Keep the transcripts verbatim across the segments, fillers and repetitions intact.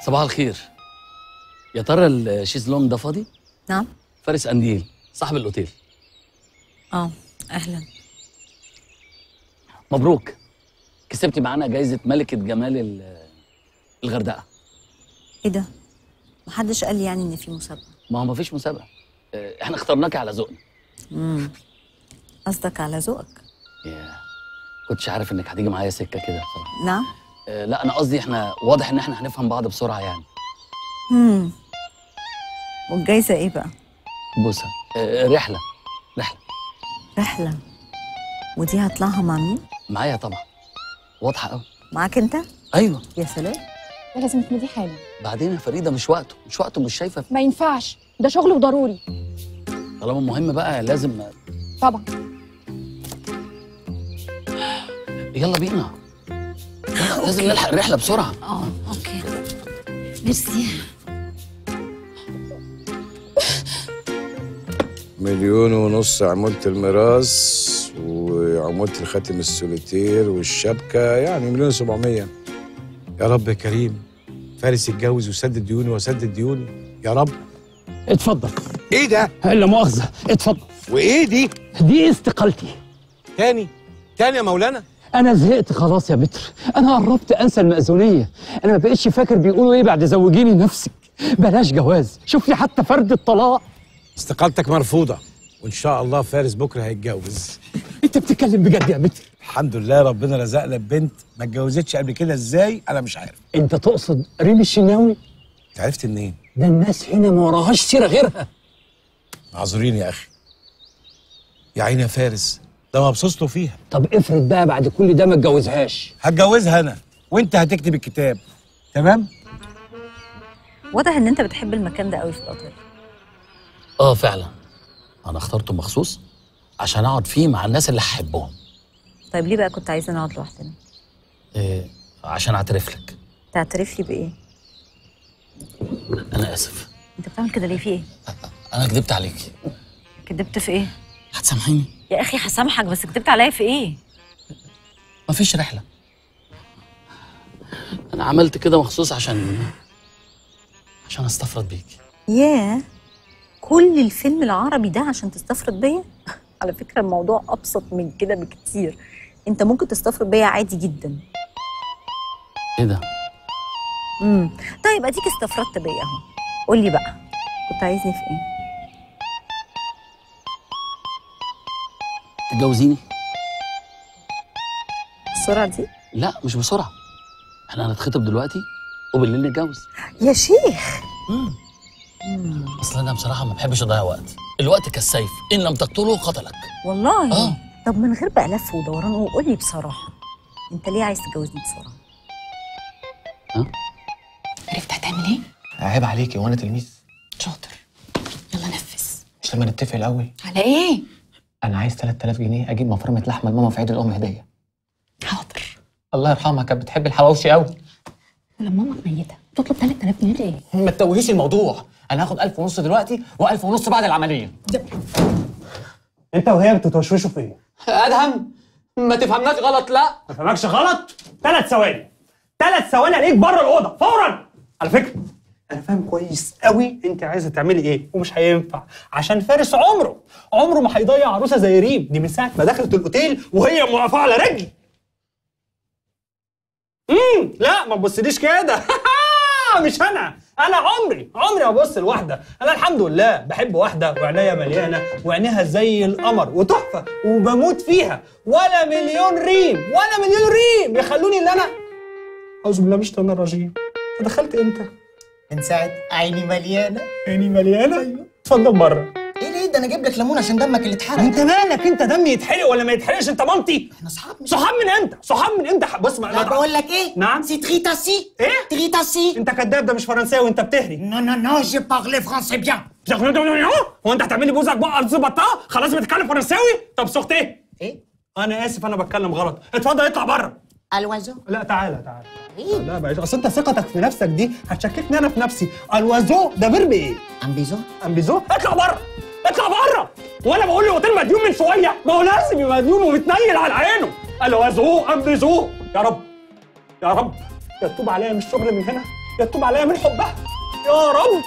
صباح الخير. يا ترى الشيزلونج ده فاضي؟ نعم. فارس قنديل صاحب الاوتيل. اه اهلا. مبروك، كسبتي معانا جايزة ملكة جمال الغردقة. ايه ده؟ محدش قال لي يعني ان في مسابقة. ما هو مفيش مسابقة، احنا اخترناكي على ذوقنا. امم قصدك على ذوقك؟ ياه، كنتش عارف انك هتيجي معايا سكة كده بصراحة. نعم؟ آه لا انا قصدي احنا واضح ان احنا هنفهم بعض بسرعة يعني. امم والجايزة ايه بقى؟ بوسة. آه رحلة رحلة رحلة. ودي هطلعها مع مين؟ معايا طبعا، واضحة قوي. معاك انت؟ ايوه. يا سلام. لازم تمدي حالا. بعدين يا فريدة مش وقته، مش وقته، مش شايفة. ما ينفعش، ده شغل وضروري. طالما مهم بقى لازم. طبعا. يلا بينا، يلا لازم نلحق الرحلة بسرعة. اه اوكي ميرسي. مليون ونص عمولة الميراث وعمولة الخاتم السوليتير والشبكة، يعني مليون وسبعمية. يا رب يا كريم، فارس يتجوز وسدد ديوني وسدد ديوني يا رب. اتفضل. ايه ده؟ لا مؤاخذة، اتفضل. وايه دي؟ دي استقالتي. تاني تاني يا مولانا؟ أنا زهقت خلاص يا بتر، أنا قربت أنسى المأذونية، أنا ما بقتش فاكر بيقولوا إيه بعد زوجيني نفسك، بلاش جواز، شوف لي حتى فرد الطلاق. استقالتك مرفوضة، وإن شاء الله فارس بكرة هيتجوز. أنت بتتكلم بجد يا بتر؟ الحمد لله، ربنا رزقنا ببنت ما اتجوزتش قبل كده، إزاي؟ أنا مش عارف. أنت تقصد ريم الشناوي؟ أنت عرفت منين؟ ده الناس هنا ما وراهاش سيرة غيرها. معذورين يا أخي. يا عيني يا فارس، ده مبسوط له فيها. طب افرض بقى بعد كل ده ما اتجوزهاش. هتجوزها أنا، وأنت هتكتب الكتاب، تمام؟ واضح ان انت بتحب المكان ده قوي في الاوتيل. اه فعلا، انا اخترته مخصوص عشان اقعد فيه مع الناس اللي هحبهم. طيب ليه بقى كنت عايزة نقعد لوحدنا؟ إيه، عشان اعترف لك. تعترف لي بايه؟ انا اسف. انت بتعمل كده ليه؟ في ايه؟ انا كدبت عليكي. كدبت في ايه؟ هتسامحيني؟ يا اخي هسامحك، بس كدبت عليا في ايه؟ مفيش رحلة، انا عملت كده مخصوص عشان عشان استفرد بيكي. ياه، كل الفيلم العربي ده عشان تستفرد بيا؟ على فكرة الموضوع أبسط من كده بكتير. أنت ممكن تستفرد بيا عادي جدا. ايه ده؟ امم طيب أديك استفردت بيا أهو. قول لي بقى، كنت عايزني في إيه؟ تتجوزيني؟ السرعة دي؟ لا مش بسرعة، احنا هنتخطب دلوقتي وبالليل نتجوز. يا شيخ. امم اصل انا بصراحة ما بحبش اضيع وقت، الوقت كالسيف ان لم تقتله قتلك. والله؟ اه. طب من غير بقى لف ودوران وقول لي بصراحة، أنت ليه عايز تتجوزني بسرعة؟ ها؟ عرفت هتعمل ايه؟ عيب عليكي، وانا تلميذ. شاطر، يلا نفذ. مش لما نتفق الاول؟ على ايه؟ انا عايز تلات آلاف جنيه اجيب مفرمه لحمه لماما في عيد الام هديه. حاضر. الله يرحمها كانت بتحب الحواوشي قوي. ولما ماما ميته تطلب ثلاثة آلاف جنيه ليه؟ ما تتوهيش الموضوع، انا هاخد ألف ونص دلوقتي وألف ونص بعد العمليه. أنت وهي بتتوشوشوا في إيه؟ ادهم ما تفهمناش غلط. لا ما فهمكش غلط؟ ثلاث ثواني، ثلاث ثواني عليك بره الأوضة فورا. على فكرة أنا فاهم كويس قوي أنت عايزة تعملي إيه، ومش هينفع عشان فارس عمره عمره ما هيضيع عروسة زي ريم دي من ساعة ما دخلت الأوتيل وهي موقفة على رجلي. امم لا ما تبصليش كده. مش انا انا عمري عمري ما ابص لواحده. انا الحمد لله بحب واحده وعينيا مليانه وعينيها زي القمر وتحفه وبموت فيها، ولا مليون ريم ولا مليون ريم يخلوني ان انا اعوذ بالله من الشيطان الرجيم. انت دخلت امتى؟ من ساعة عيني مليانة. عيني مليانه؟ ايوه اتفضل بره. ايه ليه ده؟ انا اجيب لك ليمون عشان دمك اللي اتحرق. انت مالك؟ انت دمي يتحرق ولا ما يتحرقش؟ انت مامتي؟ احنا اصحاب مش صحاب من امتى؟ صحاب من امتى؟ بص ما لا بقول لك ايه؟ نعم؟ سي تريتاسي. ايه؟ تريتاسي. انت كداب، ده مش فرنساوي، انت بتهري. نو نو نو جي بارلي فرونسي بيان. هو انت هتعملي بوزك بقى ارزبطه؟ خلاص بتتكلم فرنساوي؟ طب سخت ايه؟ ايه؟ انا اسف انا بتكلم غلط، اتفضل اطلع بره. الوازو. لا تعالى تعالى. ايه؟ لا بقى اصل انت ثقتك في نفسك دي هتشككني انا في نفسي. الوازو ده فيرب ايه؟ امبيزو. امبيزو؟ اطلع بره اطلع بره. وانا بقول له اوتيل مديون من شويه، ما هو لازم يبقى مديون ومتنيل على عينه. الوازو امبيزو. يا رب يا رب يتوب عليا من الشغل من هنا يتوب عليا من حبها يا رب.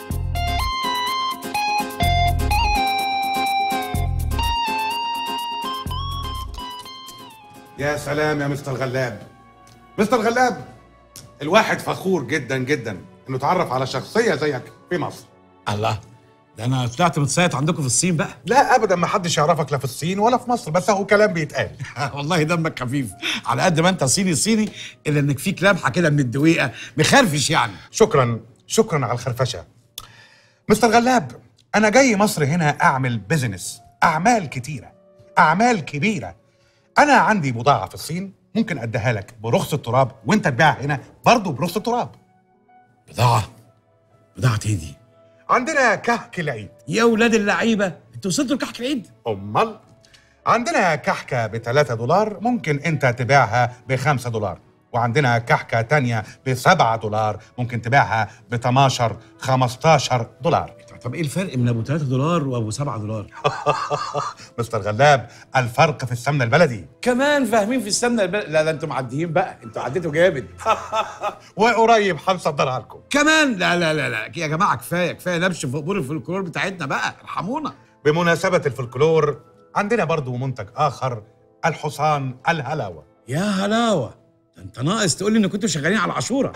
يا سلام يا مستر غلاب. مستر غلاب، الواحد فخور جدا جدا انه اتعرف على شخصيه زيك في مصر. الله، ده انا طلعت متصيط عندكم في الصين بقى. لا ابدا، ما حدش يعرفك لا في الصين ولا في مصر، بس هو كلام بيتقال. والله دمك خفيف، على قد ما انت صيني صيني الا انك فيك لمحه كده من الدويقه، مخرفش يعني. شكرا شكرا على الخرفشه. مستر غلاب، انا جاي مصر هنا اعمل بيزنس، اعمال كتيره، اعمال كبيره. انا عندي بضاعه في الصين ممكن اديها لك برخص التراب، وانت تبيعها هنا برضه برخص التراب. بضاعه؟ بضاعه ايه دي؟ عندنا كحك العيد. يا ولاد اللعيبه، انتوا وصلتوا لكحك العيد؟ امال عندنا كحكه ب ثلاثة دولار ممكن انت تبيعها ب خمسة دولار، وعندنا كحكه تانية ب سبعة دولار ممكن تبيعها ب اثناشر خمستاشر دولار. طب ايه الفرق من ابو ثلاثة دولار وابو سبعة دولار؟ مستر غلاب، الفرق في السمنه البلدي. كمان فاهمين في السمنه البلدي؟ لا ده انتوا معديين بقى، انتوا عديتوا جامد. وقريب هنصدرها لكم كمان. لا لا لا لا يا جماعه، كفايه كفايه نبش في قبور الفولكلور بتاعتنا بقى، ارحمونا. بمناسبه الفولكلور، عندنا برضو منتج اخر، الحصان الهلاوه. يا هلاوه، ده انت ناقص تقول لي ان كنتوا شغالين على العاشوره.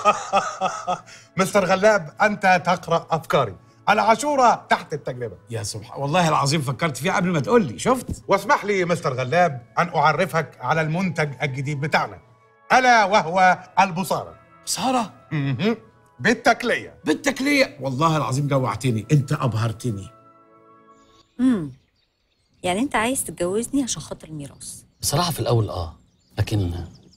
مستر غلاب، انت تقرا افكاري. العاشوره تحت التجربه. يا سبحان، والله العظيم فكرت فيها قبل ما تقول لي. شفت؟ واسمح لي مستر غلاب ان اعرفك على المنتج الجديد بتاعنا، الا وهو البصاره. بصاره؟ اها، بالتكليه. بالتكليه؟ والله العظيم جوعتني، انت ابهرتني. امم يعني انت عايز تتجوزني عشان خاطر الميراث؟ بصراحه في الاول اه، لكن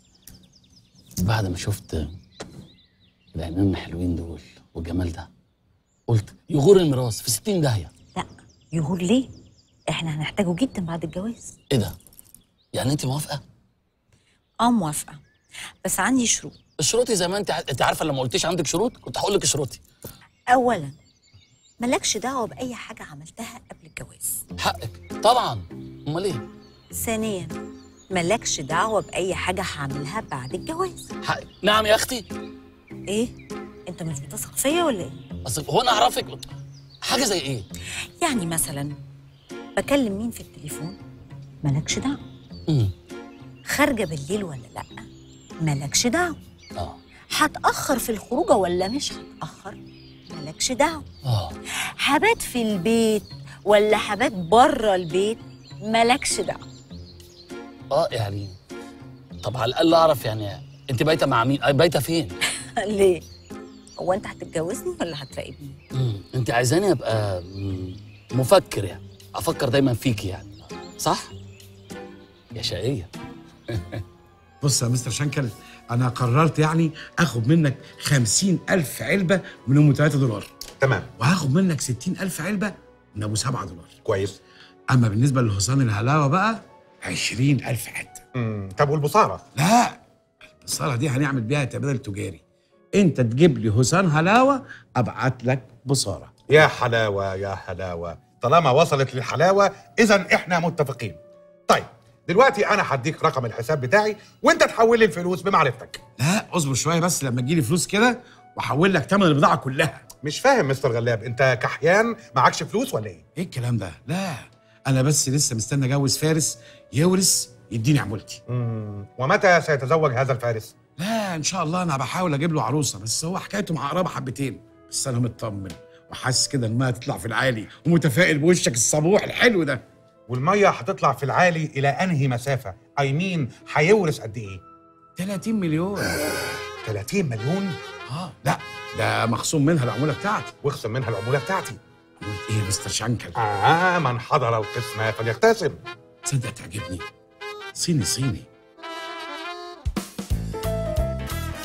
بعد ما شفت العينين الحلوين دول والجمال ده قلت يغور الميراث في ستين داهيه. لا، يغور ليه؟ احنا هنحتاجه جدا بعد الجواز. ايه ده؟ يعني انت موافقه؟ اه موافقه، بس عندي شروط. شروطي زي ما انت ع... انت عارفه، لما ما قلتيش عندك شروط كنت هقول لك شروطي. اولا، مالكش دعوه باي حاجه عملتها قبل الجواز. حقك طبعا، امال ايه؟ ثانيا، مالكش دعوه باي حاجه هعملها بعد الجواز. حقك. نعم يا اختي. ايه؟ انت مش بتثق فيا ولا ايه؟ اصل هو انا اعرفك حاجه زي ايه؟ يعني مثلا بكلم مين في التليفون؟ مالكش دعوه. امم خارجه بالليل ولا لا؟ مالكش دعوه. اه هتاخر في الخروجه ولا مش هتاخر؟ مالكش دعوه. اه هبات في البيت ولا هبات بره البيت؟ مالكش دعوه. اه يعني طب على الاقل اعرف يعني انت بايته مع مين؟ بايته فين؟ ليه؟ هو انت هتتجوزني ولا هتراقبني؟ امم انت عايزاني ابقى مم، مفكر، يعني افكر دايما فيكي يعني، صح؟ يا شقيه. بص يا مستر شنكل، انا قررت يعني اخد منك خمسين الف علبه من ام ثلاثة دولار. تمام. وهاخد منك ستين الف علبه من ابو سبعة دولار. كويس. اما بالنسبه للحصان الهلاوه بقى عشرين الف حته. امم طب والبصاره؟ لا، البصاره دي هنعمل بيها تبادل تجاري. انت تجيب لي حصان هلاوه، ابعت لك بصاره. يا حلاوه يا حلاوه، طالما وصلت للحلاوه اذا احنا متفقين. طيب دلوقتي انا هديك رقم الحساب بتاعي وانت تحول لي الفلوس بمعرفتك. لا اصبر شويه بس لما تجيلي فلوس كده واحول لك ثمن البضاعه كلها. مش فاهم مستر غلاب، انت كحيان معكش فلوس ولا ايه؟ ايه الكلام ده؟ لا انا بس لسه مستني اجوز فارس يورث يديني عمولتي. امم ومتى سيتزوج هذا الفارس؟ لا ان شاء الله انا بحاول اجيب له عروسه، بس هو حكايته مع قرابه حبتين، بس انا مطمن وحاسس كده انها تطلع في العالي، ومتفائل بوشك الصبوح الحلو ده. والميه هتطلع في العالي الى انهي مسافه؟ اي مين هيورث قد ايه؟ ثلاثين مليون. ثلاثين مليون؟ اه لا ده مخصوم منها العموله بتاعتي. واخصم منها العموله بتاعتي. عمولة ايه يا مستر شنكل؟ اه من حضر القسمه فليقتسم. تصدق تعجبني، صيني صيني